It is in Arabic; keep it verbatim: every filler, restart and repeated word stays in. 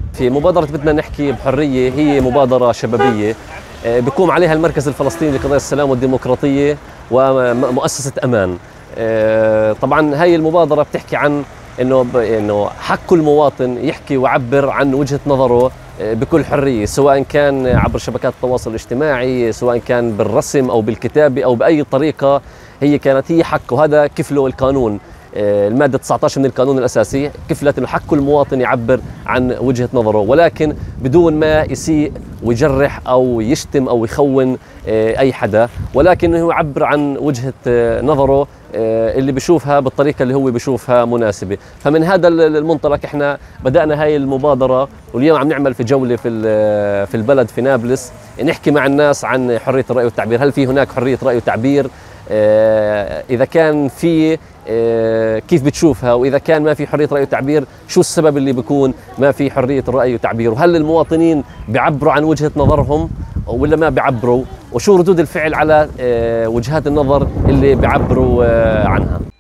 في مبادرة بدنا نحكي بحرية، هي مبادرة شبابية بيقوم عليها المركز الفلسطيني لقضايا السلام والديمقراطية ومؤسسة أمان. طبعا هاي المبادرة بتحكي عن انه انه حق كل مواطن يحكي ويعبر عن وجهة نظره بكل حرية، سواء كان عبر شبكات التواصل الاجتماعي، سواء كان بالرسم او بالكتابة او باي طريقة. هي كانت هي حق، وهذا كفله القانون. المادة تسعة عشر من القانون الأساسي كفلت إنه حق كل مواطن يعبر عن وجهة نظره، ولكن بدون ما يسيء ويجرح أو يشتم أو يخون أي حدا، ولكن هو يعبر عن وجهة نظره اللي بيشوفها بالطريقة اللي هو بيشوفها مناسبة. فمن هذا المنطلق احنا بدأنا هاي المبادرة، واليوم عم نعمل في جولة في في البلد في نابلس، نحكي مع الناس عن حرية الرأي والتعبير. هل في هناك حرية رأي وتعبير؟ إذا كان في كيف بتشوفها؟ وإذا كان ما في حرية رأي وتعبير شو السبب اللي بيكون ما في حرية الرأي والتعبير؟ وهل المواطنين بيعبروا عن وجهة نظرهم ولا ما بيعبروا؟ وشو ردود الفعل على وجهات النظر اللي بيعبروا عنها؟